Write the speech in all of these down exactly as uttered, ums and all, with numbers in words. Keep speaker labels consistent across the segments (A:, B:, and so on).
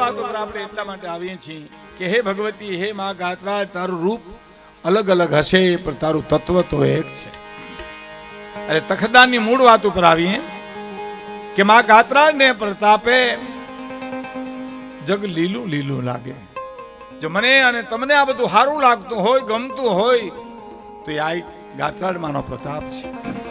A: વાત ઉપર આપણે એટલા માટે આવીએ છીએ કે હે ભગવતી, હે માં ગાત્રાળ, તારું રૂપ અલગ અલગ હશે પણ તારું તત્વ તો એક છે. અરે તખતદાનની મૂળ વાત ઉપર આવીએ કે માં ગાત્રાળ ને પ્રતાપે જગ લીલું લીલું લાગે. જો મને અને તમને આ બધું સારું લાગતું હોય, ગમતું હોય, તો આ ગાત્રાળ માનો પ્રતાપ છે.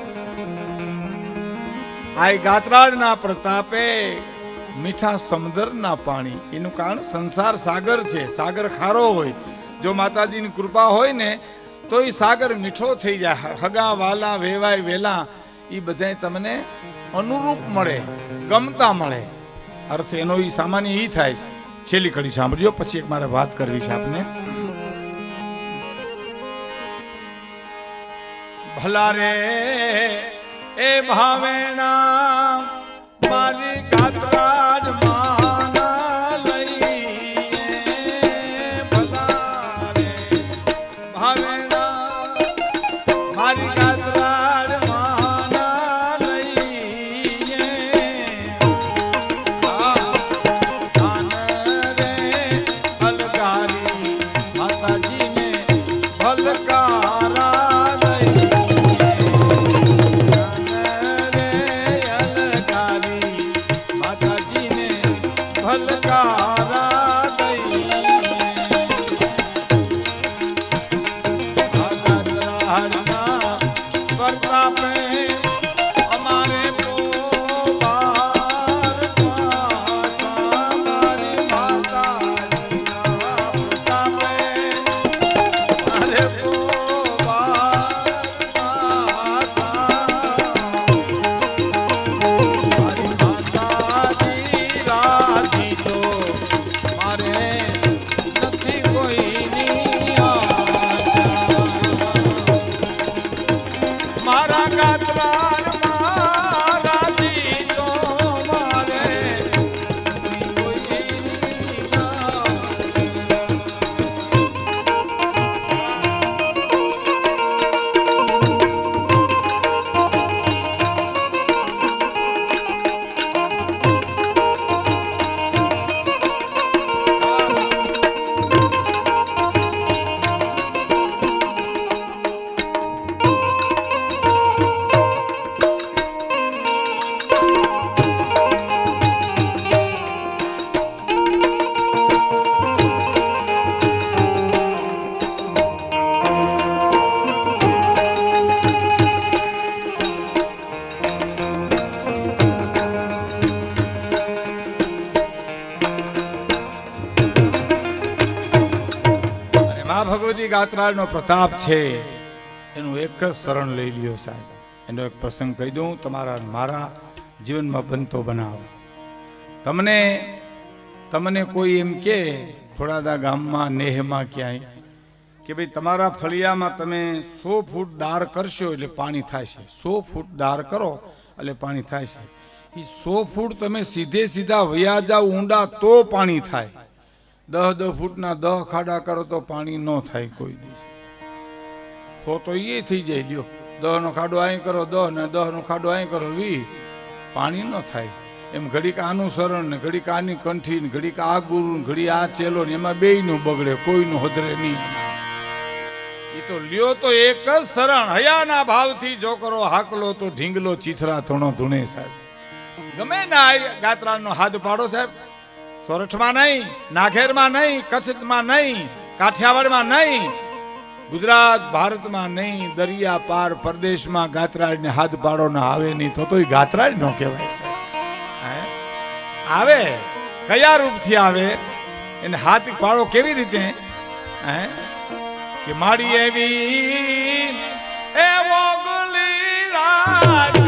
A: આ ગાત્રાળના પ્રતાપે મીઠા સમુદ્રના પાણી, એનું કારણ સંસાર સાગર છે. સાગર ખારો હોય, જો માતાજીની કૃપા હોય ને તો એ સાગર મીઠો થઈ જાય. હગા વાલા વેવાય વેલા એ બધા તમને અનુરૂપ મળે, ગમતા મળે. અર્થ એનો એ સામાન્ય એ થાય છે. છેલ્લી કડી સાંભળજો, પછી એક મારે વાત કરવી છે આપને. ભલા રે એ ભાવેણા મારી ગાત્રાળ માના લઈએ, ભલા રે ભાવેણા મારી ગાત્રાળ માના લઈએ. ધન રે અલગારી માતાજીને ભલકારા ભગવતી ગાત્રાળનો પ્રતાપ છે. એનું એક જ શરણ લઈ લ્યો સાહેબ. એનો એક પ્રસંગ કહી દઉં, તમારા મારા જીવનમાં બનતો બનાવો. તમને તમને કોઈ એમ કે ખોડાદા ગામમાં નેહમાં ક્યાંય કે ભાઈ તમારા ફળિયામાં તમે સો ફૂટ દાર કરશો એટલે પાણી થાય છે. સો ફૂટ દાર કરો એટલે પાણી થાય છે. એ સો ફૂટ તમે સીધે સીધા વયા જાઓ ઊંડા તો પાણી થાય. દહ દહ ફૂટના દહ ખાડા કરો તો પાણી ન થાય કોઈ દિવસ. હો તો એ થઈ જાય. લ્યો દહ નો ખાડો અહીં કરો દહ ને દહ નો ખાડો અહીં કરો વી, પાણી ન થાય. એમ ઘડીક આનું શરણ ને ઘડીક આની કંઠી ને ઘડીક આ ગુરુ ને ઘડી આ ચેલો ને એમાં બે નું બગડે, કોઈનું હદરે નહીં. એ તો લ્યો તો એક જ શરણ. હયાના ભાવથી જો કરો હાકલો તો ઢીંગલો ચીથરા થોણો ધૂણે સાહેબ. ગમે ના ગાત્રાળનો હાથ પાડો સાહેબ. સોરઠમાં નહીં, નાઘેરમાં નહીં, કચ્છમાં નહીં, કાઠિયાવાડમાં નહીં, ગુજરાત ભારતમાં નહીં, દરિયા પાર પરદેશમાં ગાત્રાળને હાથ પાડો ના આવે નહીં તો તો એ ગાત્રાળ ન કહેવાય સાહેબ. આવે કયા રૂપથી આવે એને હાથ પાડો કેવી રીતે? હે કે માડી એવી એવો ગુલી રાજી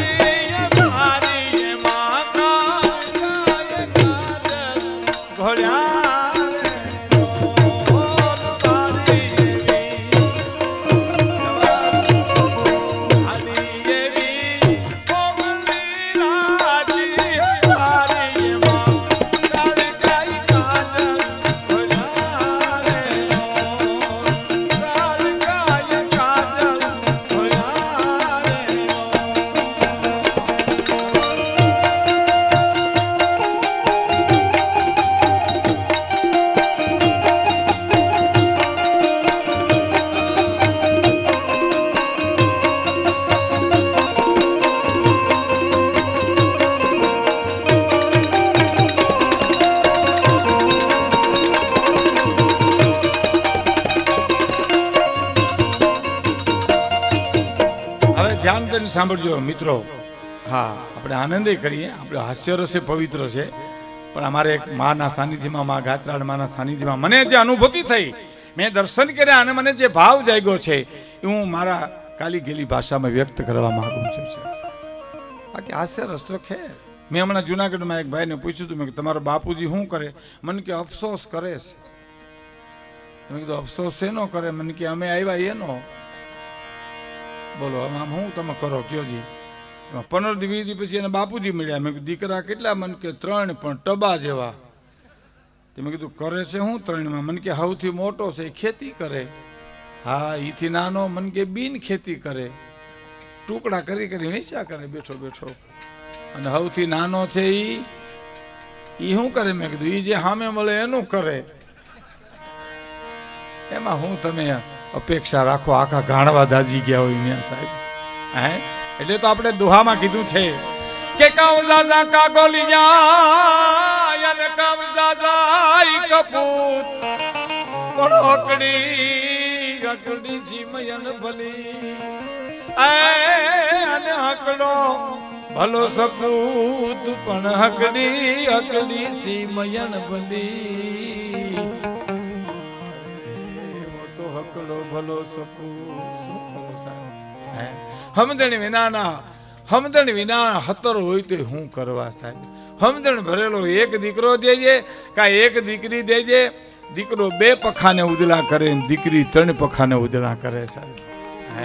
A: ધ્યાન દઈને સાંભળજો મિત્રો. હા, આપણે આનંદે કરીએ, આપણે હાસ્યરસે પવિત્ર છે, પણ અમારે એક માના સાનિધ્યમાં, મા ગાત્રાળ માના સાનિધ્યમાં મને જે અનુભૂતિ થઈ, મેં દર્શન કર્યા અને મને જે ભાવ જાગ્યો છે એ હું મારા કાલી ગેલી ભાષામાં વ્યક્ત કરવા માંગુ છું. બાકી હાસ્યરસ તો ખેર. મેં હમણાં જુનાગઢમાં એક ભાઈને પૂછ્યું હતું, મેં કે તમારા બાપુજી શું કરે? મને કે અફસોસ કરે છે. મેં કીધું અફસોસ શેનો કરે? મને કે અમે આવ્યા એનો. બોલો આમ હું તમે કરો કયો જી? પંદર વીસ દી પછી એને બાપુજી મળ્યા. મેં કીધું દીકરા કેટલા? મને કે ત્રણ, પણ ટબા જેવા. મેં કીધું કરે છે હું ત્રણમાં? મને કે સૌથી મોટો છે એ ખેતી કરે. હા, એથી નાનો મને કે બિન ખેતી કરે, ટુકડા કરી કરી વેચ્યા કરે બેઠો બેઠો. અને સૌથી નાનો છે ઈ ઈ શું કરે? મેં કીધું ઈ જે સામે મળે એનું કરે. એમાં હું તમે અપેક્ષા રાખો આખા ગાણવા દાજી ગયા હોય ત્યાં સાહેબ. હે એટલે તો આપણે દુહામાં કીધું છે કે કાવઝા કાગોલિયા યન કાવઝા કપૂત પણ અકડી અકડી સીમયન ભલી અને હકડો ભલો સપૂત પણ હકડી અકડી સીમયન ભલી. તો હકડો ભલો સપૂત શું કરો સાહેબ? હે સમજણ વિનાના સમજણ વિના હતર હોય તો શું કરવા સાહેબ? સમજણ ભરેલો એક દીકરો દેજે કા એક દીકરી દેજે. દીકરો બે પખાને ઉદલા કરે, દીકરી ત્રણ પખાને ઉદલા કરે સાહેબ. હે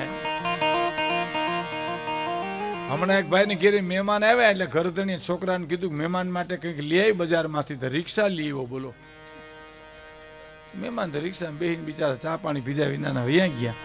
A: હમણાં એક ભાઈ ને ઘેરે મહેમાન આવ્યા એટલે ઘરધણી છોકરાને કીધું મહેમાન માટે કંઈક લઈ આવી બજારમાંથી, તો રિક્ષા લઈ આવ્યો. બોલો, મહેમાન તો રિક્ષામાં બેહીને બિચારા ચા પાણી પીધા વિનાના વયા ગયા.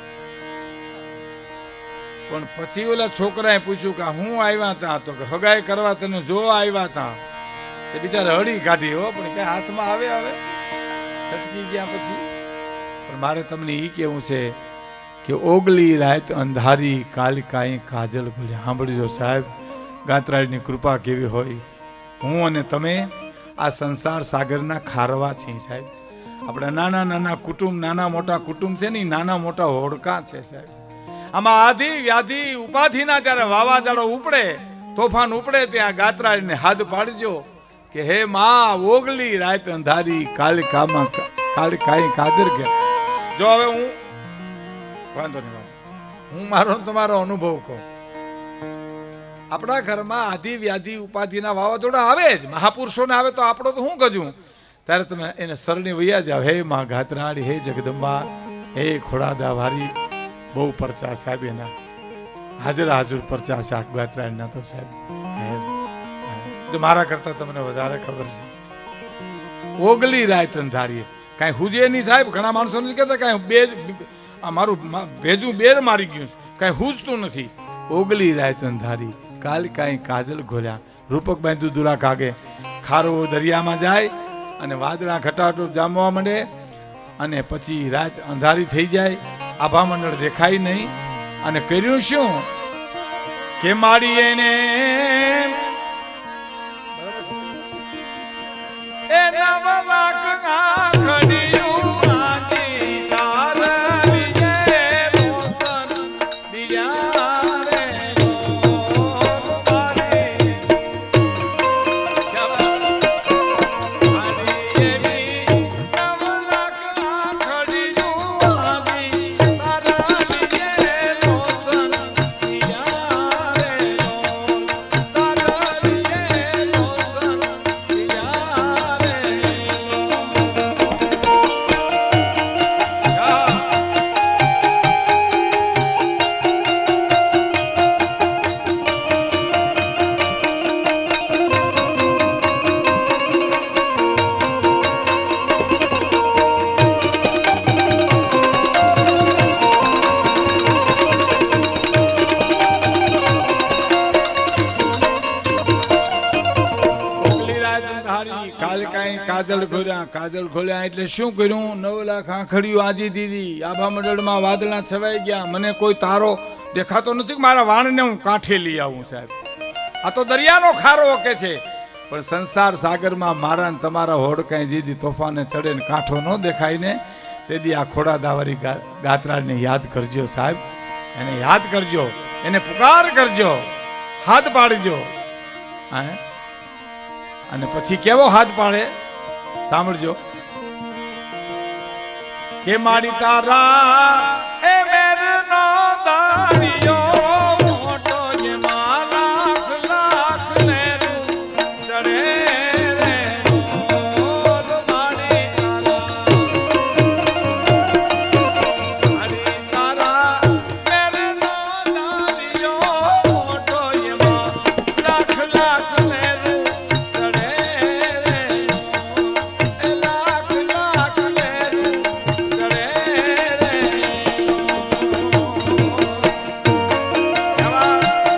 A: પણ પછી ઓલા છોકરાએ પૂછ્યું કે હું આવ્યા તા? તો કે હગાઈ કરવા તને જો આવ્યા તા. એ બિચારા હળી કાઢી હો, પણ કઈ હાથમાં આવે આવે છટકી ગયા પછી. પણ મારે તમને એ કેવું છે કે ઓગલી રાત અંધારી કાલ કાંઈ કાજલ ખોલ્યા. સાંભળજો સાહેબ, ગાત્રાળીની કૃપા કેવી હોય. હું અને તમે આ સંસાર સાગરના ખારવા છીએ સાહેબ. આપણા નાના નાના કુટુંબ, નાના મોટા કુટુંબ છે ને, નાના મોટા હોડકા છે સાહેબ. આમાં આધિ વ્યાધિ ઉપાધિના જ્યારે વાવાઝોડો ઉપડે, તોફાન ઉપડે, ત્યાં ગાત્રાળીને હાથ પાડજો કે હે માં ઓગલી રાત અંધારી કાલી કામાં કાલી કાંઈ કાજર કે. જો હવે હું વાંધો નહીં, હું મારો તમારો અનુભવ કહું. આપણા ઘરમાં આધિ વ્યાધિ ઉપાધિના વાવાઝોડા આવે જ, મહાપુરુષોને આવે તો આપણો તો શું કજું? ત્યારે તમે એને સરણી વૈયા જાવ. હે માં ગાત્રાળી, હે જગદંબા, હે ખોડાદા વારી. બહુ પરચા સાહેબ એના, હાજર હાજર પરચા છે ગાત્રાળીના તો સાહેબ. મારા કરતા તમને વધારે ખબર છે. ઓગલી રાત અંધારીએ કાંઈ હુજે નહીં સાહેબ. ઘણા માણસો નથી કહેતા કાંઈ બે મારું ભેજું બેર મારી ગયું, કાંઈ હુજતું નથી. ઓગલી રાત અંધારી કાલ કાંઈ કાજલ ઘોલ્યા. રૂપક બાંધ્યું દુલા કાગે. ખારો દરિયામાં જાય અને વાદળા ઘટાટો જામવા માંડે અને પછી રાત અંધારી થઈ જાય, આભા મંડળ દેખાય નહીં. અને કર્યું શું કે માડી એને એ નવ લાખ આખડિયું આજી તાર વિજે મોસન દિયા રે ગોપાલે આજી એવી નવ લાખ આખડિયું આજી તાર વિજે મોસન દિયા રે તાર વિજે મોસન દિયા. કાજલ ખોલ્યા કાજલ ખોલ્યા એટલે શું કર્યું? નવ લાખ આંખડીઓ આજી દીધી. આભા મંડળમાં વાદળા છવાઈ ગયા. મને કોઈ તારો દેખાતો નથી કે મારા વાણને હું કાંઠે લઈ આવું સાહેબ. આ તો દરિયાનો ખારો કે છે, પણ સંસાર સાગરમાં મારા ને તમારા હોડ કાંઈ જીદી તોફાને ચડે ને કાંઠો ન દેખાય ને, તેથી આ ખોડા દાવારી ગાત્રાળને યાદ કરજો સાહેબ. એને યાદ કરજો. એને પુકાર કરજો, હાથ પાડજો. અને પછી કેવો હાથ પાડે સાંભળજો. કે મારી તારા એ મેરનો દારિયો મોટો જેમાં લાખ લાખ લેરું ચડે રે મોર મારી તારા. મારી તારા મેરનો દારિયો મોટો જેમાં લાખ લાખ લેરું ચડે રે એ લાખ લાખ લેરું ચડે રે. જવા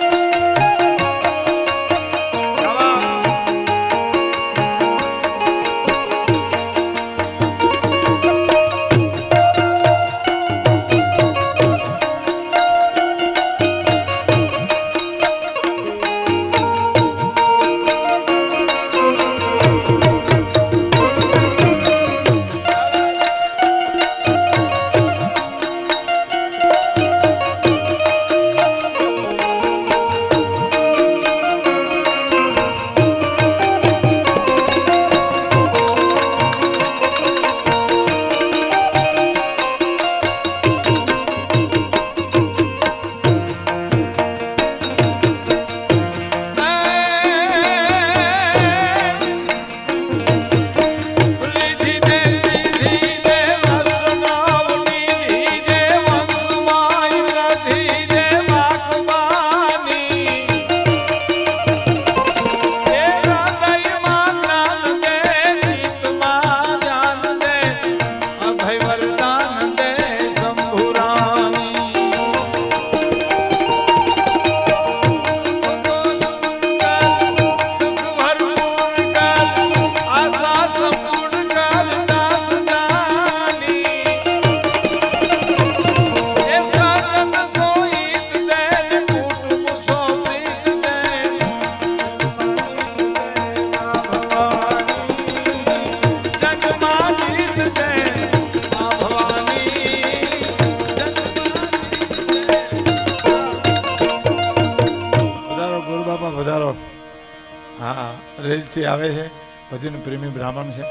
A: રેજથી આવે છે, ભજન પ્રેમી બ્રાહ્મણ છે.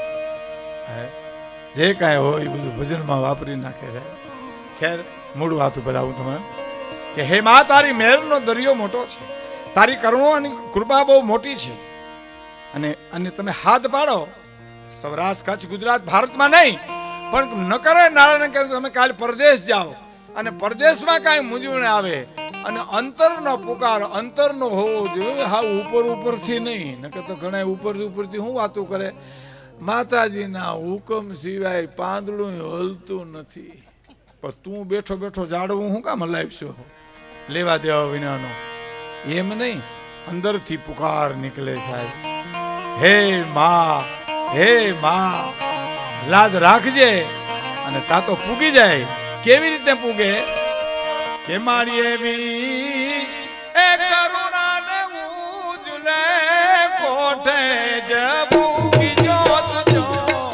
A: જે કાંઈ હોય એ બધું ભજનમાં વાપરી નાખે છે. ખેર મૂળ વાત ઉપર આવું તમે કે હે માં તારી મહેરનો દરિયો મોટો છે, તારી કરુણો અને કૃપા બહુ મોટી છે. અને અને તમે હાથ પાડો સૌરાષ્ટ્ર કચ્છ ગુજરાત ભારતમાં નહીં પણ ન કરે નારાયણ કે તમે કાલે પરદેશ જાઓ અને પરદેશમાં કાંઈ મૂંઝવણ આવે અને અંતરનો પુકાર અંતરનો હોવો જોઈએ. હા ઉપર ઉપરથી નહીં, નકર તો ઘણા ઉપર ઉપરથી હું વાતો કરે. માતાજીના હુકમ સિવાય પાંદડું હલતું નથી. પણ તું બેઠો બેઠો જાડવું હું કામ હલાવશો લેવા દેવા વિનાનો? એમ નહીં, અંદરથી પુકાર નીકળે સાહેબ. હે માં, હે માં, લાજ રાખજે. અને તા તો પૂગી જાય. કેવી રીતે પૂગે? કે મારી એવી એ કરુણાને ઉજલે કોઠે જબુકી જોત જો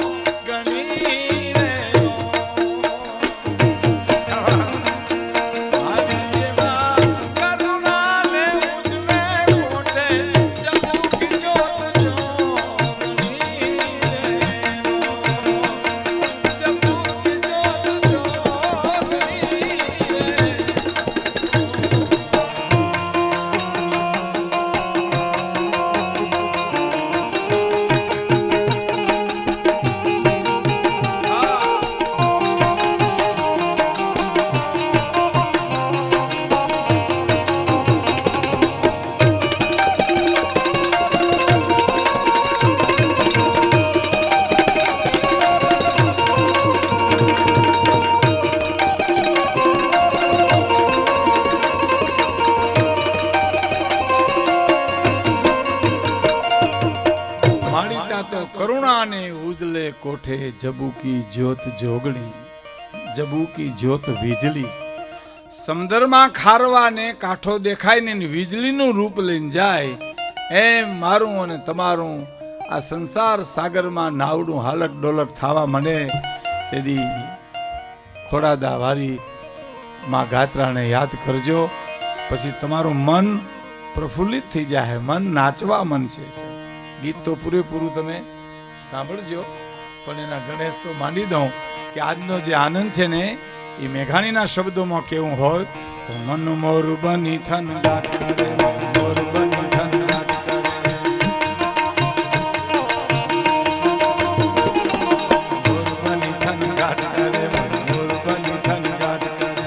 A: ગણી રે. મારી એવા કરુણાને ઉજલે કોઠે જબુકી જોત જો ગણી રે. જબુકી જોત જો ગણી રે. કરુણાને ઉજલે કોઠે જબુકી જ્યોત જોગણી, જબુકી જ્યોત વીજળી. સમુદ્રમાં ખારવાને કાંઠો દેખાય ને વીજળીનું રૂપ લઈને જાય એમ મારું અને તમારું આ સંસાર સાગરમાં નાવડું હાલક ડોલક થવા મને તેથી ખોડાદા વારી માં ગાત્રાને યાદ કરજો પછી તમારું મન પ્રફુલ્લિત થઈ જાય, મન નાચવા મન છે. ગીત તો પૂરેપૂરું તમે સાંભળજો, પણ એના ગણેશ તો માંડી દઉં કે આજનો જે આનંદ છે ને એ મેઘાણીના શબ્દોમાં કેવું હોય તો મન મોર બની થન ગાટ કરે, મોર બની થન ગાટ કરે, મોર બની થન ગાટ કરે, મોર બની થન ગાટ કરે.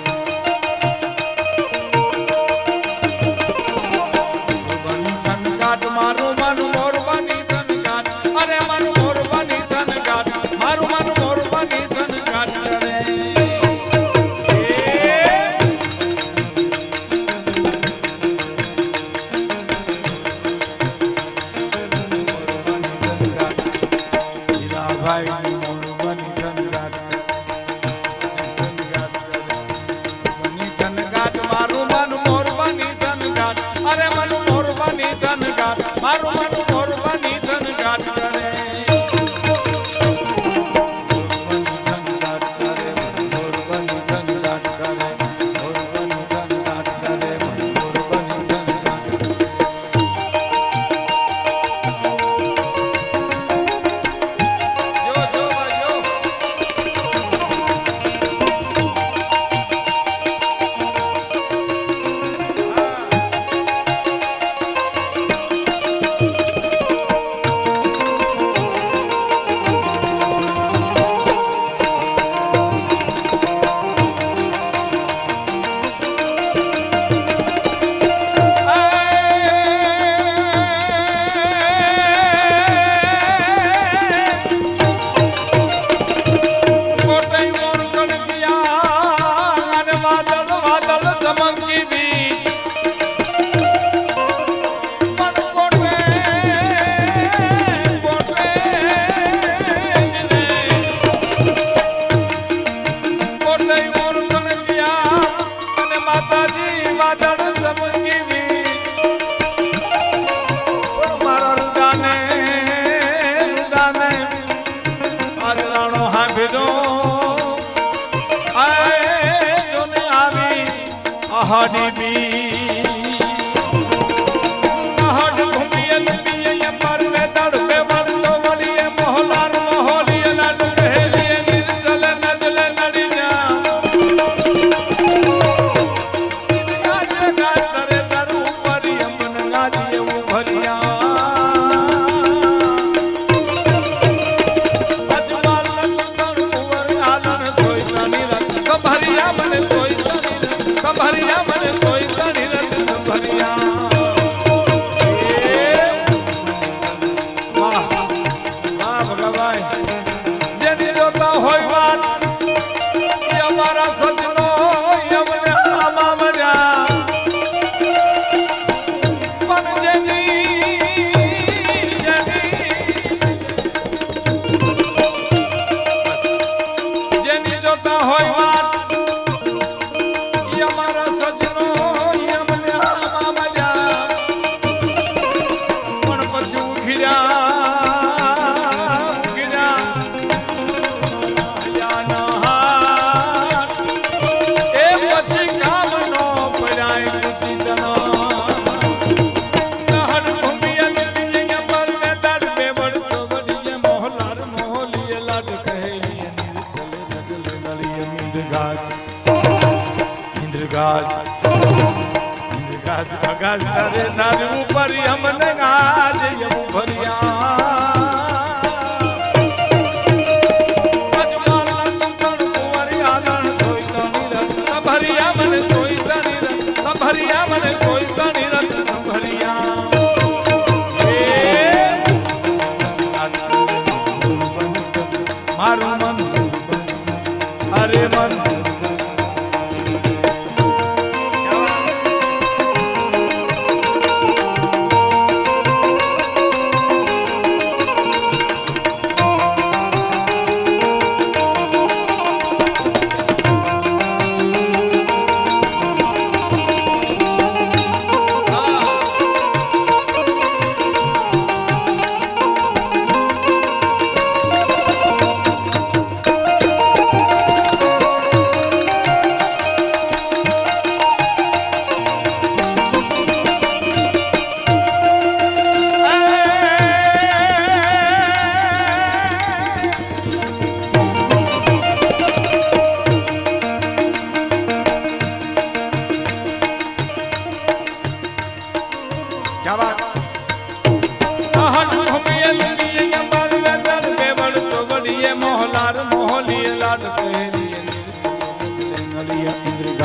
A: બની થન ગાટ મારું મન મોર બની થન ગાટ, અરે મન મોર બની થન ગાટ, મારું મન મોર બની થન ગાટ કરે. મારું મન મોર બની ધન ગાટ કરે, મોર બની ધન ગાટ કરે, મોર બની ધન ગાટ કરે, મોર બની ધન ગાટ કરે. જો જો જો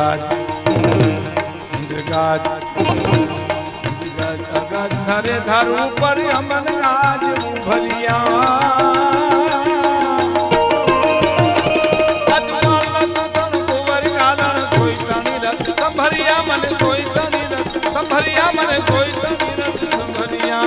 A: गाज इंद्र गाज गाज धरे धर ऊपर अमन गाज भरिया संभरिया मन सोई तनी रत संभरिया मन सोई तनी रत संभरिया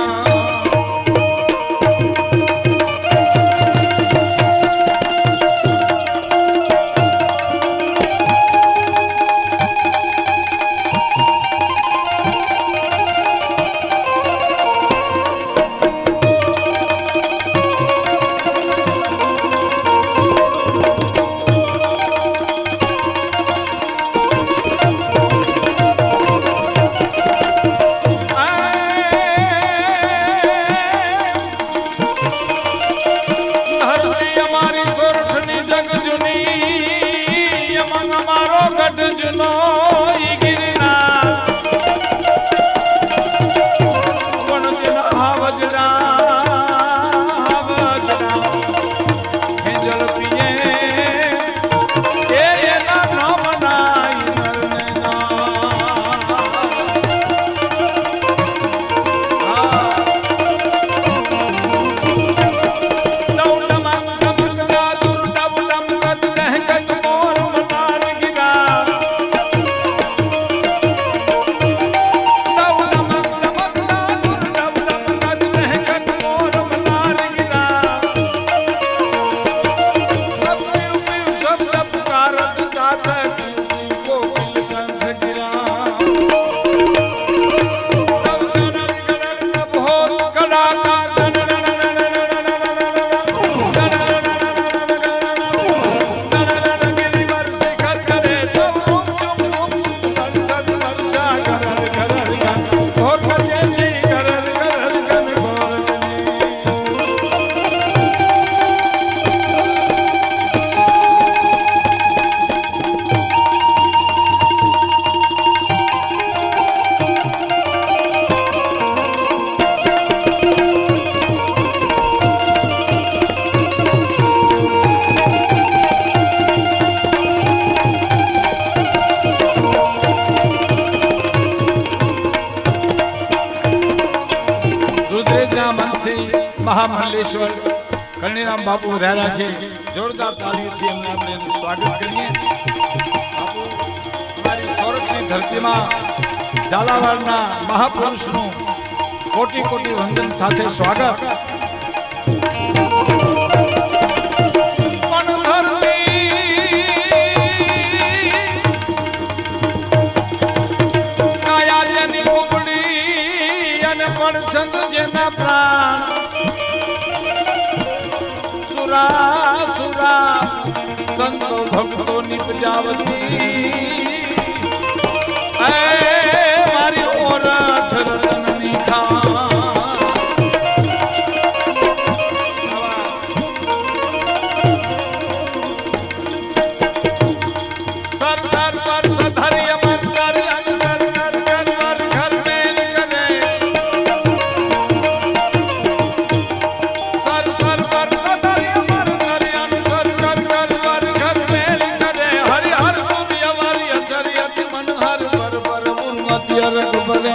A: महामल्लेश्वर करणीराम बापू रहला छे जोरदार ताली थी हमने अपने स्वागत करिए बापू हमारी सौरभनी धरती में झालावाड़ना महापुरुष नु कोटि कोटि वंदन साथे स्वागत कायाजनी कुबड़ी अन पण संग जेना प्राण सुरा सुरा संतो भक्तो निपजावती मारी और रतन निखा सर सर पर सधरी अमर कर अंदर कर कर कर घर में निकले सर सर पर सधरी अमर कर अंदर कर कर कर घर में निकले हरि हर सूर्य वाली अंतरियत मन हर पर पर उन्नति रख बने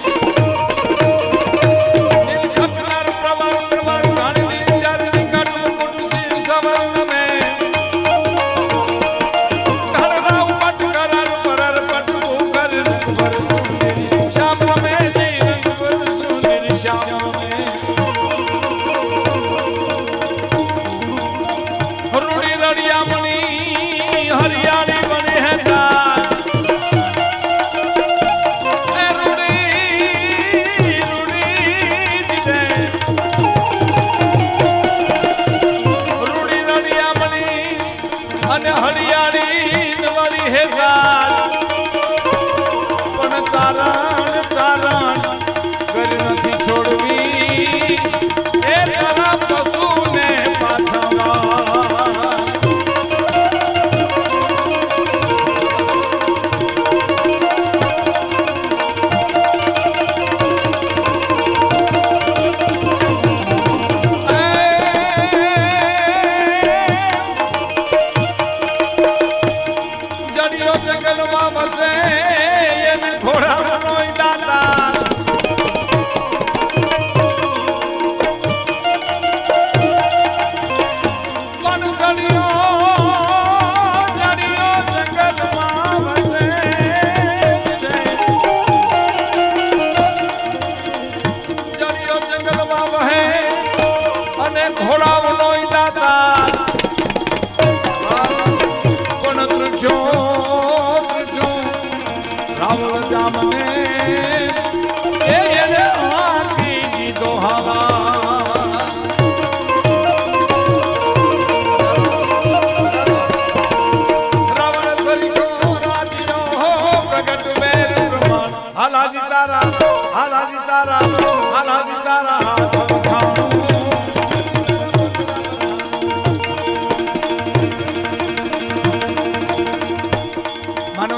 A: हरियाली बने है हरियाली वाली है पण चारण चारण कर नहीं छोड़वी ए तारा पशु ने पाछवा जंगल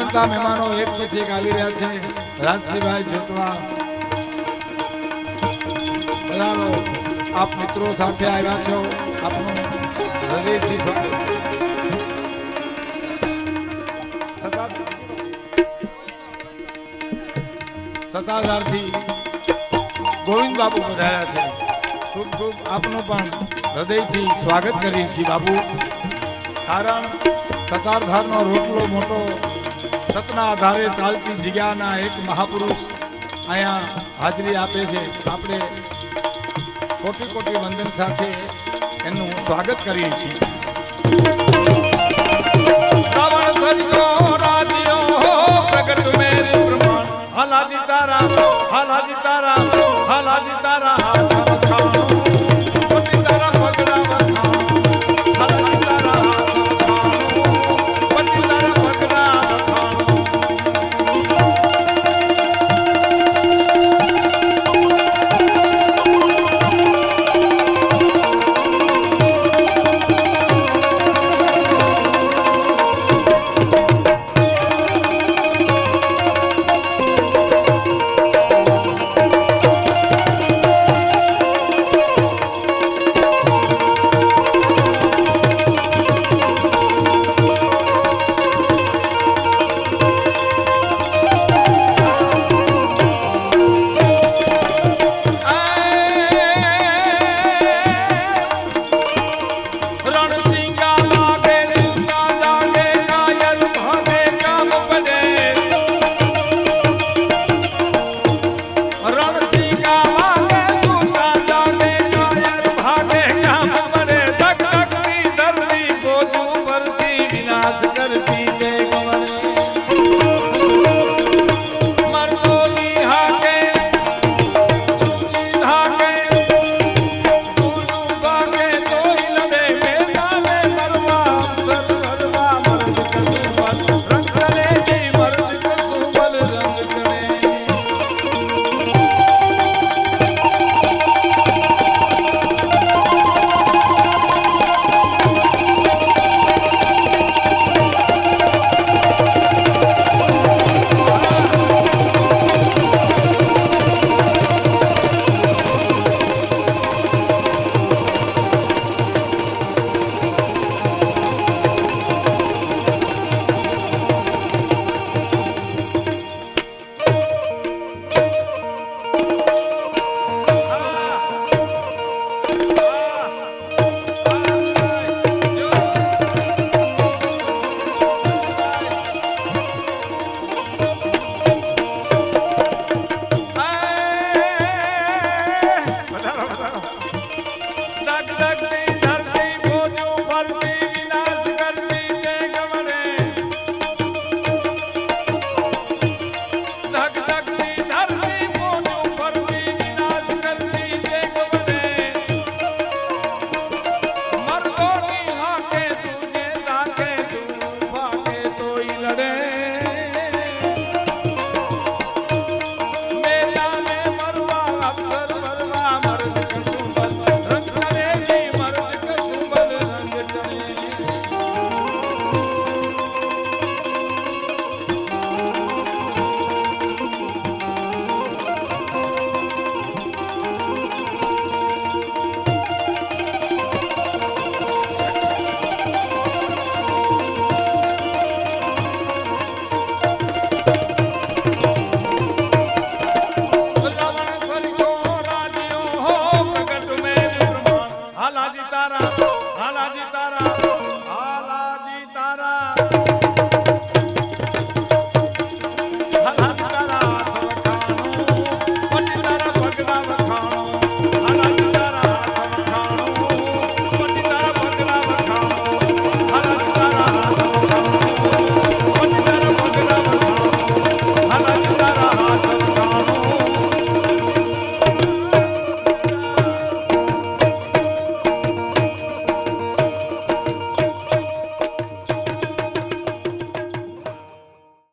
A: આગળતા મહેમાનો એક પછી એક આવી રહ્યા છે. રાજસિંહભાઈ જોતવા બધાનો આપ મિત્રો સાથે આવ્યા છો. આપનું હૃદયથી સ્વાગત. સત્તાધારથી ગોવિંદ બાપુ પધાર્યા છે. ખૂબ ખૂબ આપનું પણ હૃદયથી સ્વાગત કરીએ છીએ બાપુ. કારણ સત્તાધારનો રોટલો મોટો, સતના આધારે ચાલતી જગ્યાના એક મહાપુરુષ અહીંયા હાજરી આપે છે. આપણે કોટી કોટી વંદન સાથે એનું સ્વાગત કરીએ છીએ. રાવણ સર્જો રાજ્યો પ્રગટ મેરી પ્રમાણ હાલાજી તારા હાલાજી તારા હાલાજી તારા હાથ વખાણો પતિ તારા પગડા વખાણો હાલાજી તારા હાથ વખાણો પતિ તારા પગડા વખાણો. Run